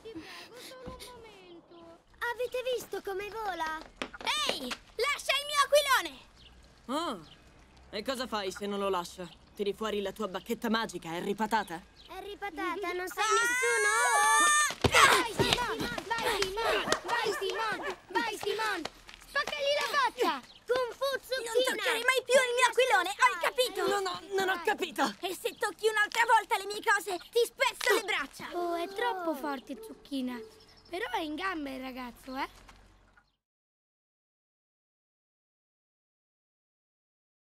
ti prego, solo un momento. Avete visto come vola? Ehi, lascia il mio aquilone! Oh, e cosa fai se non lo lascia? Tiri fuori la tua bacchetta magica, Harry Patata? Harry Patata, non sai nessuno? Vai, Simon! Vai, Simon! Vai, Simon! Vai, Simon! Spaccagli la faccia! Kung Fu Non Zucchina! toccare mai più il mio aquilone, hai capito? Non ho capito! E se tocchi un'altra volta le mie cose, ti spezzo le braccia! Oh, è troppo forte, Zucchina. Però è in gamba il ragazzo, eh?